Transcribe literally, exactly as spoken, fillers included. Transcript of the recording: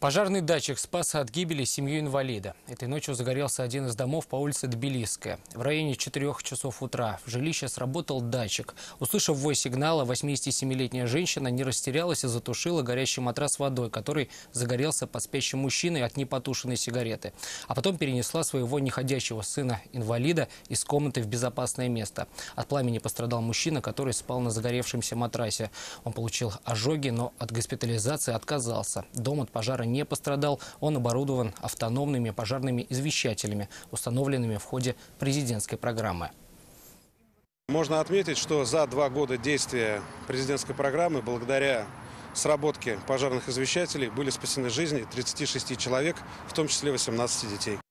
Пожарный датчик спас от гибели семью инвалида. Этой ночью загорелся один из домов по улице Тбилисская. В районе четырёх часов утра в жилище сработал датчик. Услышав вой сигнала, восьмидесятисемилетняя женщина не растерялась и затушила горящий матрас водой, который загорелся под спящим мужчиной от непотушенной сигареты. А потом перенесла своего неходящего сына-инвалида из комнаты в безопасное место. От пламени пострадал мужчина, который спал на загоревшемся матрасе. Он получил ожоги, но от госпитализации отказался. Дом от пожара не пострадал. Он оборудован автономными пожарными извещателями, установленными в ходе президентской программы. Можно отметить, что за два года действия президентской программы, благодаря сработке пожарных извещателей, были спасены жизни тридцати шести человек, в том числе восемнадцати детей.